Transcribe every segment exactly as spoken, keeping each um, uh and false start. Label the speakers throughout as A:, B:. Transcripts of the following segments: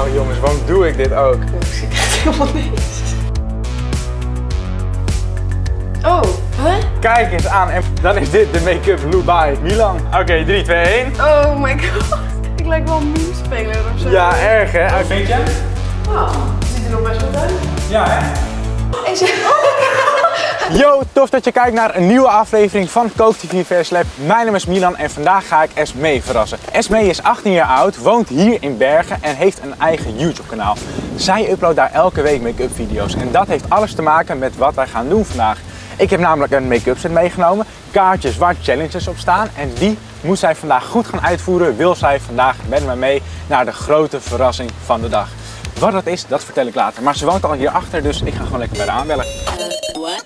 A: Oh jongens, waarom doe ik dit ook?
B: Ik zie echt helemaal niks. Oh, hè?
A: Kijk eens aan en dan is dit de make-up look by Milan. Oké, okay, drie, twee, één.
B: Oh my god. Ik lijk wel een meme-speler of zo.
A: Ja, erg hè? Wat vind je?
B: Oh, het ziet er nog best wel uit.
A: Ja hè?
B: Ik zeg...
A: Yo, tof dat je kijkt naar een nieuwe aflevering van Kook T V Vers Lab. Mijn naam is Milan en vandaag ga ik Esmee verrassen. Esmee is achttien jaar oud, woont hier in Bergen en heeft een eigen YouTube kanaal. Zij uploadt daar elke week make-up video's en dat heeft alles te maken met wat wij gaan doen vandaag. Ik heb namelijk een make-up set meegenomen, kaartjes waar challenges op staan en die moet zij vandaag goed gaan uitvoeren. Wil zij vandaag met me mee naar de grote verrassing van de dag. Wat dat is, dat vertel ik later. Maar ze woont al hierachter, dus ik ga gewoon lekker bij haar aanbellen. Uh, what?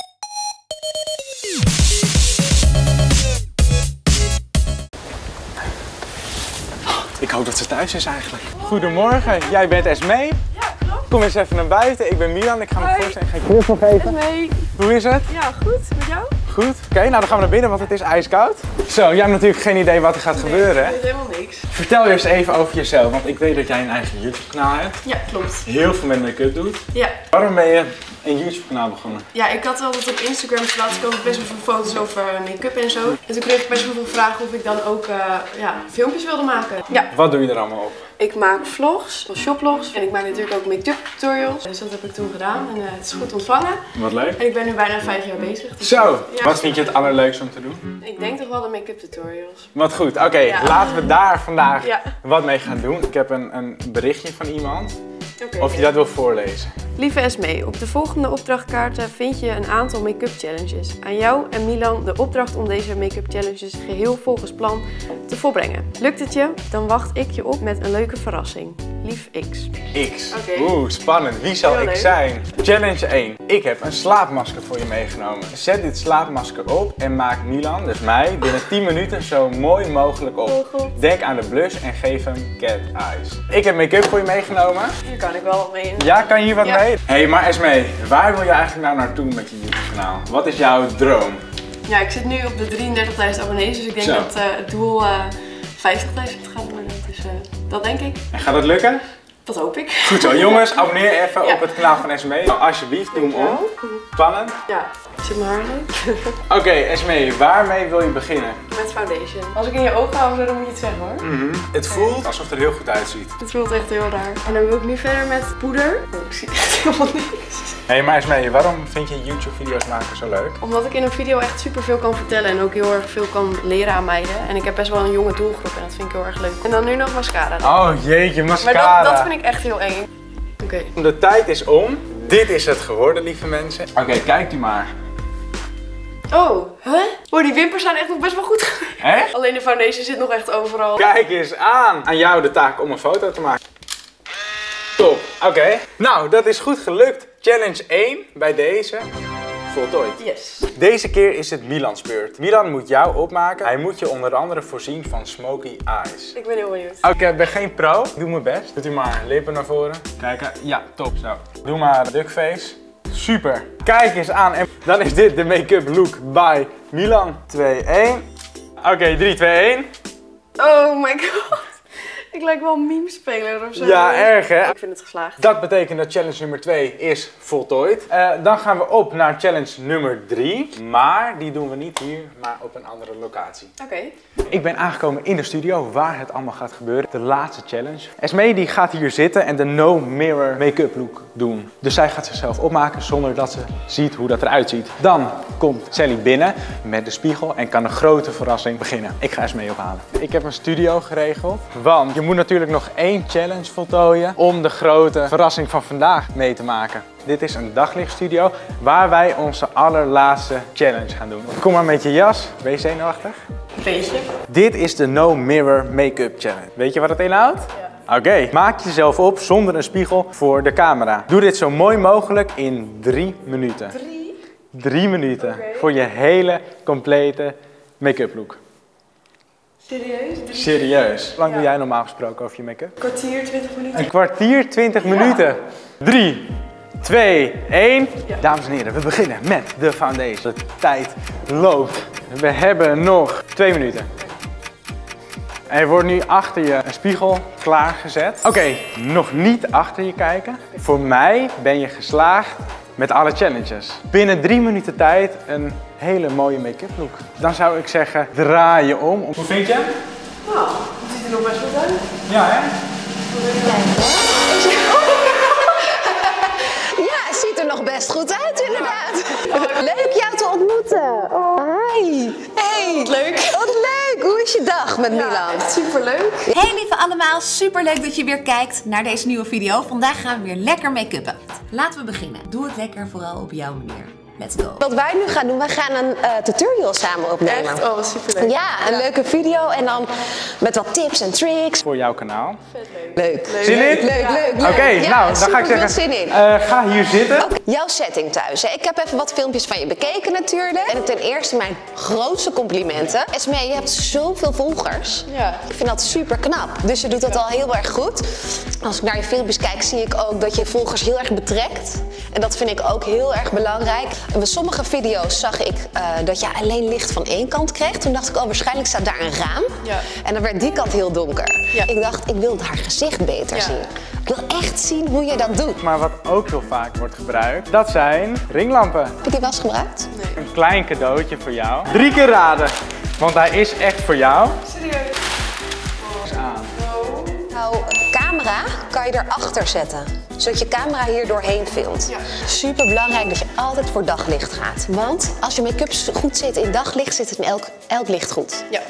A: Ik hoop dat ze thuis is eigenlijk. Goedemorgen, jij bent Esmee.
B: Ja, klopt.
A: Kom eens even naar buiten. Ik ben Milan, ik ga me
B: Hoi.
A: voorstellen. Ik ga je knuffel geven.
B: Esmee.
A: Hoe is het?
B: Ja, goed. Met jou?
A: Goed. Oké, okay, nou dan gaan we naar binnen, want het is ijskoud. Zo, jij hebt natuurlijk geen idee wat er gaat
B: nee,
A: gebeuren, hè?
B: Ik weet helemaal niks.
A: Vertel je eens even over jezelf, want ik weet dat jij een eigen YouTube kanaal hebt.
B: Ja, klopt.
A: Heel veel met make-up doet.
B: Ja.
A: Waarom ben je een YouTube kanaal begonnen?
B: Ja, ik had altijd op Instagram laatst komen best wel veel foto's over make-up en zo. En toen kreeg ik best wel veel vragen of ik dan ook uh, ja, filmpjes wilde maken. Ja.
A: Wat doe je er allemaal op?
B: Ik maak vlogs, shopvlogs en ik maak natuurlijk ook make-up tutorials. Dus dat heb ik toen gedaan en uh, het is goed ontvangen.
A: Wat leuk.
B: En ik ben nu bijna vijf jaar bezig. Dus
A: Zo,
B: ja.
A: Wat vind je het allerleukste om te doen?
B: Ik denk toch wel de make-up tutorials.
A: Wat goed, oké, okay, ja. Laten we daar vandaag
B: ja.
A: wat mee gaan doen. Ik heb een, een berichtje van iemand,
B: okay,
A: of je dat wil voorlezen.
B: Lieve Esmee, op de volgende opdrachtkaarten vind je een aantal make-up challenges. Aan jou en Milan de opdracht om deze make-up challenges geheel volgens plan te volbrengen. Lukt het je? Dan wacht ik je op met een leuke verrassing. Lief X.
A: X.
B: Okay.
A: Oeh, spannend. Wie zal
B: Heel
A: ik
B: leuk.
A: zijn? Challenge één. Ik heb een slaapmasker voor je meegenomen. Zet dit slaapmasker op en maak Milan, dus mij, binnen tien minuten zo mooi mogelijk op.
B: Oh,
A: Denk aan de blush en geef hem cat eyes. Ik heb make-up voor je meegenomen.
B: Hier kan ik wel wat mee.
A: Ja, kan je hier wat
B: ja. mee?
A: Hé, hey, maar Esmee, waar wil je eigenlijk nou naartoe met je YouTube kanaal? Wat is jouw droom?
B: Ja, ik zit nu op de drieëndertigduizend abonnees, dus ik denk
A: zo.
B: dat uh, het doel uh, vijftigduizend gaat worden. Dus uh, dat denk ik.
A: En gaat dat lukken?
B: Dat hoop ik.
A: Goed zo, jongens, abonneer even
B: ja.
A: op het kanaal van Esmee. Alsjeblieft, doe hem om. Spannend?
B: Ja, zit mijn haar leuk.
A: Oké, okay, Esmee, waarmee wil je beginnen?
B: Met foundation. Als ik in je ogen hou, dan moet je het zeggen hoor.
A: Mm-hmm. Het voelt alsof het er heel goed uitziet.
B: Het voelt echt heel raar. En dan wil ik nu verder met poeder. Oh, ik zie echt helemaal niks.
A: Hé, hey, maar Esmee, waarom vind je YouTube-video's maken zo leuk?
B: Omdat ik in een video echt superveel kan vertellen en ook heel erg veel kan leren aan meiden. En ik heb best wel een jonge doelgroep en dat vind ik heel erg leuk. En dan nu nog mascara. Dan.
A: Oh jeetje, mascara.
B: Maar dat, dat vind ik echt heel eng. Oké. Okay.
A: De tijd is om. Dit is het geworden, lieve mensen. Oké, okay, kijkt u maar.
B: Oh, hè? Oh, die wimpers zijn echt nog best wel goed.
A: Echt?
B: Alleen de foundation zit nog echt overal.
A: Kijk eens aan. Aan jou de taak om een foto te maken. Top. Oké. Okay. Nou, dat is goed gelukt. Challenge één bij deze. Voltooid.
B: Yes.
A: Deze keer is het Milan's beurt. Milan moet jou opmaken. Hij moet je onder andere voorzien van smoky eyes.
B: Ik ben heel benieuwd.
A: Oké, okay, ik ben geen pro. Doe mijn best. Doet u maar lippen naar voren. Kijken. Ja, top. Zo. Doe maar duckface. Super. Kijk eens aan. En dan is dit de make-up look by Milan. twee, één. Oké, okay, drie, twee, één.
B: Oh my god. Ik lijk wel een meme-speler of zo.
A: Ja, erg hè?
B: Ik vind het geslaagd.
A: Dat betekent dat challenge nummer twee is voltooid. Uh, dan gaan we op naar challenge nummer drie. Maar die doen we niet hier, maar op een andere locatie.
B: Oké. Okay.
A: Ik ben aangekomen in de studio waar het allemaal gaat gebeuren. De laatste challenge. Esmee die gaat hier zitten en de no mirror make-up look doen. Dus zij gaat zichzelf opmaken zonder dat ze ziet hoe dat eruit ziet. Dan komt Sally binnen met de spiegel en kan een grote verrassing beginnen. Ik ga Esmee ophalen. Ik heb een studio geregeld, want je moet natuurlijk nog één challenge voltooien om de grote verrassing van vandaag mee te maken. Dit is een daglichtstudio waar wij onze allerlaatste challenge gaan doen. Kom maar met je jas. Ben je zenuwachtig?
B: Beetje.
A: Dit is de No Mirror Make-up Challenge. Weet je wat het inhoudt? Ja. Oké, okay. Maak jezelf op zonder een spiegel voor de camera. Doe dit zo mooi mogelijk in drie minuten.
B: Drie?
A: Drie minuten.
B: Okay.
A: Voor je hele complete make-up look.
B: Serieus? Drie?
A: Serieus. Hoe lang
B: ja.
A: doe jij normaal gesproken over je make-up?
B: Kwartier, twintig minuten.
A: Een kwartier, twintig
B: ja.
A: minuten. Drie, twee, één.
B: Ja.
A: Dames en heren, we beginnen met de foundation. De tijd loopt. We hebben nog twee minuten. En je wordt nu achter je een spiegel klaargezet. Oké, okay, nog niet achter je kijken. Voor mij ben je geslaagd met alle challenges. Binnen drie minuten tijd een hele mooie make-up look. Dan zou ik zeggen, draai je om. Hoe vind je?
B: Nou, het ziet er nog best goed uit.
A: Ja, hè?
C: Ja, het ziet er nog best goed uit, inderdaad. Leuk jou te ontmoeten. Hi. Hey.
B: Wat leuk.
C: Wat leuk. Hoe is je dag met Milan?
B: Ja, echt superleuk.
D: Hey lieve allemaal, superleuk dat je weer kijkt naar deze nieuwe video. Vandaag gaan we weer lekker make-uppen. Laten we beginnen. Doe het lekker, vooral op jouw manier. Let's go.
C: Wat wij nu gaan doen, wij gaan een uh, tutorial samen opnemen.
B: Echt? Oh, superleuk.
C: Ja, een ja. leuke video en dan met wat tips en tricks.
A: Voor jouw kanaal.
B: Vet leuk.
C: Leuk.
B: Leuk.
A: Zin in?
C: Leuk, leuk, leuk.
A: Oké, okay,
C: ja,
A: nou dan ga ik zeggen,
C: zin in.
A: Uh, ga hier zitten.
C: Okay. Jouw setting thuis. Hè? Ik heb even wat filmpjes van je bekeken natuurlijk. En ten eerste mijn grootste complimenten. Esmee, je hebt zoveel volgers.
B: Ja.
C: Ik vind dat super knap. Dus je doet dat al heel erg goed. Als ik naar je filmpjes kijk, zie ik ook dat je volgers heel erg betrekt. En dat vind ik ook heel erg belangrijk. En bij sommige video's zag ik uh, dat je alleen licht van één kant kreeg. Toen dacht ik, oh, waarschijnlijk staat daar een raam.
B: Ja. En
C: dan werd die kant heel donker.
B: Ja.
C: Ik dacht, ik wil haar gezicht beter
B: ja.
C: zien. Ik wil echt zien hoe je dat doet.
A: Maar wat ook heel vaak wordt gebruikt, dat zijn ringlampen.
C: Heb je die wel eens gebruikt?
B: Nee.
A: Een klein cadeautje voor jou. Drie keer raden, want hij is echt voor jou.
B: Serieus?
A: Oh. Aan.
C: Nou, camera kan je erachter zetten, zodat je camera hier doorheen filmt.
B: Ja.
C: Super belangrijk dat je altijd voor daglicht gaat. Want als je make-up goed zit in daglicht, zit het in elk, elk licht goed.
B: Ja.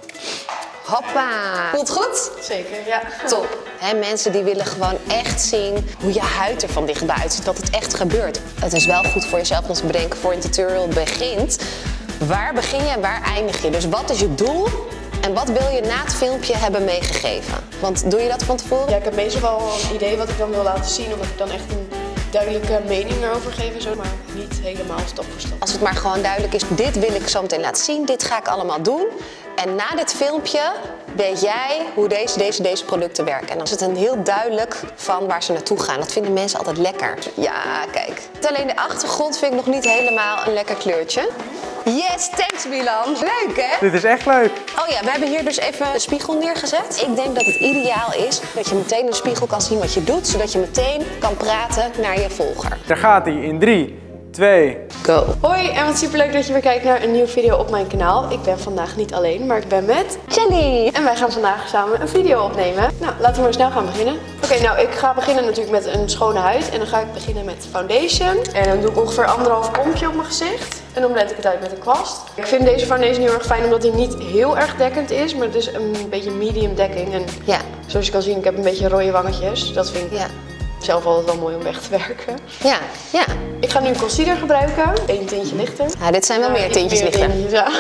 C: Hoppa! Voelt goed?
B: Zeker, ja.
C: Top. He, mensen die willen gewoon echt zien hoe je huid er van dichtbij uitziet, dat het echt gebeurt. Het is wel goed voor jezelf om te bedenken voor je een tutorial begint. Waar begin je en waar eindig je? Dus wat is je doel? En wat wil je na het filmpje hebben meegegeven? Want doe je dat van tevoren?
B: Ja, ik heb meestal wel een idee wat ik dan wil laten zien, omdat ik dan echt een duidelijke mening erover geef en zo, maar niet helemaal stap voor stap.
C: Als het maar gewoon duidelijk is, dit wil ik zo meteen laten zien, dit ga ik allemaal doen. En na dit filmpje weet jij hoe deze, deze, deze producten werken. En dan is het een heel duidelijk van waar ze naartoe gaan. Dat vinden mensen altijd lekker. Ja, kijk. Alleen de achtergrond vind ik nog niet helemaal een lekker kleurtje. Yes, thanks Milan. Leuk hè?
A: Dit is echt leuk.
C: Oh ja, we hebben hier dus even een spiegel neergezet. Ik denk dat het ideaal is dat je meteen in de spiegel kan zien wat je doet, zodat je meteen kan praten naar je volger.
A: Daar gaat hij in drie, twee,
C: go.
B: Hoi en wat superleuk dat je weer kijkt naar een nieuwe video op mijn kanaal. Ik ben vandaag niet alleen, maar ik ben met
C: Jelly.
B: En wij gaan vandaag samen een video opnemen. Nou, laten we maar snel gaan beginnen. Oké, okay, nou ik ga beginnen natuurlijk met een schone huid. En dan ga ik beginnen met foundation. En dan doe ik ongeveer anderhalf kompje op mijn gezicht. En dan blend ik het uit met een kwast. Ik vind deze foundation heel erg fijn omdat hij niet heel erg dekkend is. Maar het is een beetje medium dekking. En
C: ja.
B: zoals je kan zien, ik heb een beetje rode wangetjes. Dat vind ik ja. zelf altijd wel mooi om weg te werken.
C: Ja, ja.
B: Ik ga nu een concealer gebruiken. Eén tintje lichter.
C: Ja, dit zijn wel
B: ja,
C: meer tintjes
B: meer
C: lichter.
B: Tintjes, ja.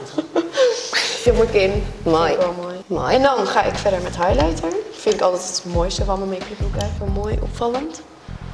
B: Op mijn kin.
C: Mooi.
B: Wel mooi.
C: Mooi.
B: En dan ga ik verder met highlighter. Vind ik altijd het mooiste van mijn make-up look eigenlijk. Mooi, opvallend.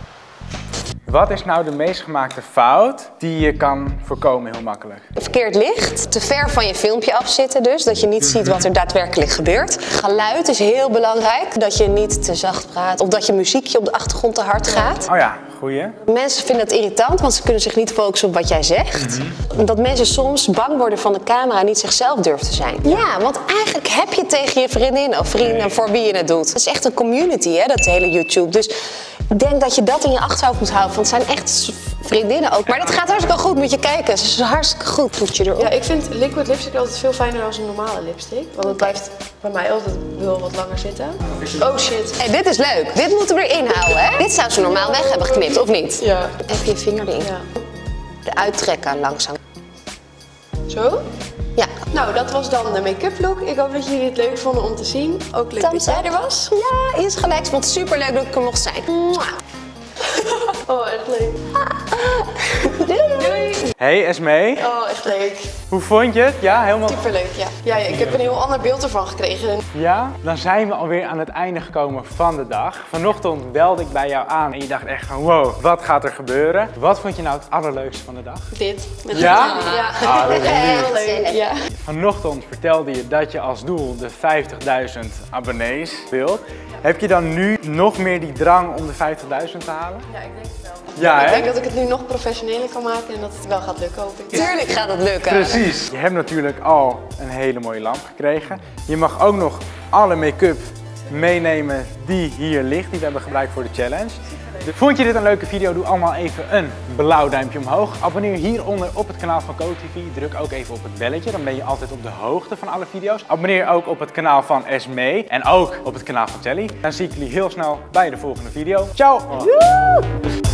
A: Wat is nou de meest gemaakte fout die je kan voorkomen heel makkelijk?
C: Verkeerd licht, te ver van je filmpje afzitten dus, dat je niet ziet wat er daadwerkelijk gebeurt. Geluid is heel belangrijk, dat je niet te zacht praat of dat je muziekje op de achtergrond te hard gaat.
A: Oh ja, goeie.
C: Mensen vinden het irritant, want ze kunnen zich niet focussen op wat jij zegt. Mm-hmm. Dat mensen soms bang worden van de camera en niet zichzelf durven te zijn. Ja, want eigenlijk heb je tegen je vriendin of vrienden nee. voor wie je het doet. Het is echt een community, hè, dat hele YouTube. Dus ik denk dat je dat in je achterhoofd moet houden, want het zijn echt vriendinnen ook. Maar dit gaat hartstikke goed, moet je kijken. Het is hartstikke goed, voet je erop.
B: Ja, ik vind liquid lipstick altijd veel fijner dan een normale lipstick. Want het blijft bij mij altijd wel wat langer zitten. Oh shit.
C: Hey, dit is leuk. Dit moeten we erin houden, hè? Dit zou ze normaal weg hebben geknipt, of niet?
B: Ja.
C: Even je vinger erin. Ja. Eruit trekken, langzaam.
B: Zo?
C: Ja.
B: Nou, dat was dan de make-up look. Ik hoop dat jullie het leuk vonden om te zien. Ook leuk dat jij er was.
C: Ja, is gelijk. Ik vond het super leuk dat ik er mocht zijn.
B: Oh, echt leuk.
C: Doei.
B: Doei.
A: Hey Esmee.
B: Oh, echt leuk.
A: Hoe vond je het? Ja, helemaal...
B: Superleuk, ja. Ja, ja. Ik heb een heel ander beeld ervan gekregen.
A: Ja, dan zijn we alweer aan het einde gekomen van de dag. Vanochtend belde ik bij jou aan en je dacht echt van wow, wat gaat er gebeuren? Wat vond je nou het allerleukste van de dag?
B: Dit. Met
A: ja?
B: Ja.
A: Ah, dat is
B: heel leuk. Ja.
A: Vanochtend vertelde je dat je als doel de vijftigduizend abonnees wilt. Heb je dan nu nog meer die drang om de vijftigduizend te halen?
B: Ja, ik denk het wel.
A: Ja,
B: Ik
A: hè?
B: denk dat ik het nu nog professioneler kan maken en dat het wel gaat lukken, hoop ik.
C: Tuurlijk gaat het lukken.
A: Precies. Je hebt natuurlijk al een hele mooie lamp gekregen. Je mag ook nog alle make-up meenemen die hier ligt, die we hebben gebruikt voor de challenge. Vond je dit een leuke video? Doe allemaal even een blauw duimpje omhoog. Abonneer hieronder op het kanaal van CoTV. Druk ook even op het belletje, dan ben je altijd op de hoogte van alle video's. Abonneer ook op het kanaal van Esmee en ook op het kanaal van Telly. Dan zie ik jullie heel snel bij de volgende video. Ciao!